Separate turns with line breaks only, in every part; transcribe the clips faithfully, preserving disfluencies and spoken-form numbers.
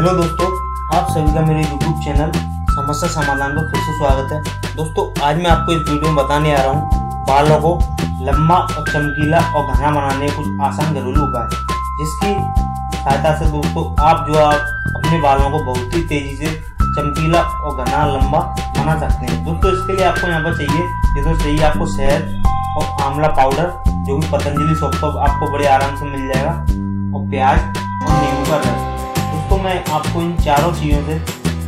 Hello दोस्तों, आप सभी का मेरे यूट्यूब चैनल समस्या समाधान पर फिर से स्वागत है। दोस्तों आज मैं आपको इस वीडियो में बताने आ रहा हूँ बालों को लंबा और चमकीला और घना बनाने के कुछ आसान घरेलू उपाय, जिसकी सहायता से दोस्तों आप जो आप अपने बालों को बहुत ही तेजी से चमकीला और घना लंबा बना सकते हैं। दोस्तों इसके लिए आपको यहाँ पर चाहिए जिसमें चाहिए आपको शहद और आंवला पाउडर, जो कि पतंजलि शॉप पर आपको बड़े आराम से मिल जाएगा, और प्याज और नींबू का रस। दोस्तों मैं आपको इन चारों चीज़ों से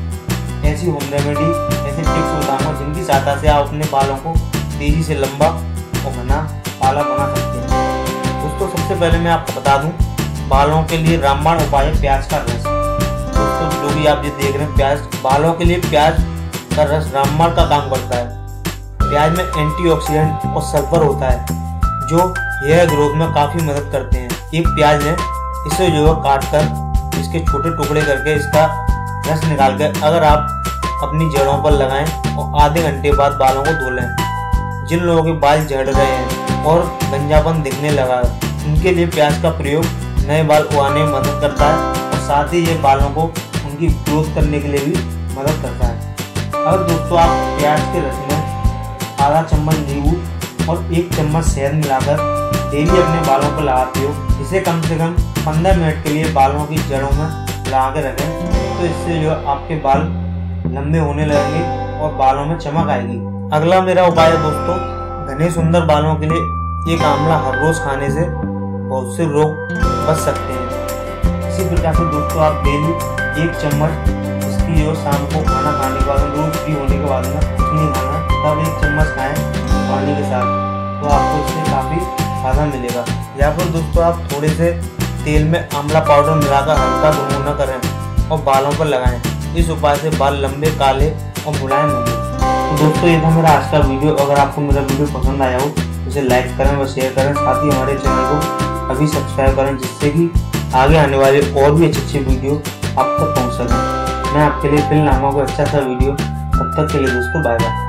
ऐसी होम रेमेडी, ऐसे टिप्स बताऊंगा जिनकी सहायता से आप अपने बालों को तेजी से लंबा और घना काला बना सकते हैं। दोस्तों सबसे पहले मैं आपको बता दूं, बालों के लिए रामबाण उपाय है प्याज का रस। दोस्तों जो भी आप ये देख रहे हैं प्याज, बालों के लिए प्याज का रस रामबाण का काम करता है। प्याज में एंटीऑक्सीडेंट और सल्फर होता है जो हेयर ग्रोथ में काफ़ी मदद करते हैं। एक प्याज लें, इसे जो है काट कर इसके छोटे टुकड़े करके इसका रस निकाल कर अगर आप अपनी जड़ों पर लगाएं और आधे घंटे बाद बालों को धो लें। जिन लोगों के बाल झड़ रहे हैं और गंजापन दिखने लगा है, उनके लिए प्याज का प्रयोग नए बाल उगाने में मदद करता है और साथ ही ये बालों को उनकी ग्रोथ करने के लिए भी मदद करता है। अगर दोस्तों आप प्याज के रस में आधा चम्मच नींबू और एक चम्मच शहद मिलाकर डेली अपने बालों को लगाते हो, इसे कम से कम पंद्रह मिनट के लिए बालों की जड़ों में लगा के रखें, तो इससे जो आपके बाल लंबे होने लगेंगे और बालों में चमक आएगी। अगला मेरा उपाय है दोस्तों, घने सुंदर बालों के लिए एक आंवला हर रोज खाने से बहुत से रोग बच सकते हैं। इसी प्रकार से दोस्तों आप डेली एक चम्मच इसकी जो शाम को खाना खाने के बाद, रोज फ्री होने के बाद में कुछ नहीं खाना, तब एक चम्मच खाएं पानी के साथ, तो आपको इससे काफ़ी फायदा मिलेगा। या फिर दोस्तों आप थोड़े से तेल में आंवला पाउडर मिलाकर हल्का भुनभुना करें और बालों पर लगाएं। इस उपाय से बाल लंबे, काले और मुलायम होंगे। तो दोस्तों ये था मेरा आज का वीडियो। अगर आपको मेरा वीडियो पसंद आया हो तो इसे लाइक करें व शेयर करें, साथ ही हमारे चैनल को अभी सब्सक्राइब करें, जिससे कि आगे आने वाले और भी अच्छे अच्छे वीडियो आप तक पहुँच सकें। मैं आपके लिए फिर लाऊंगा कोई अच्छा सा वीडियो। तब तक के लिए दोस्तों बाय बाय।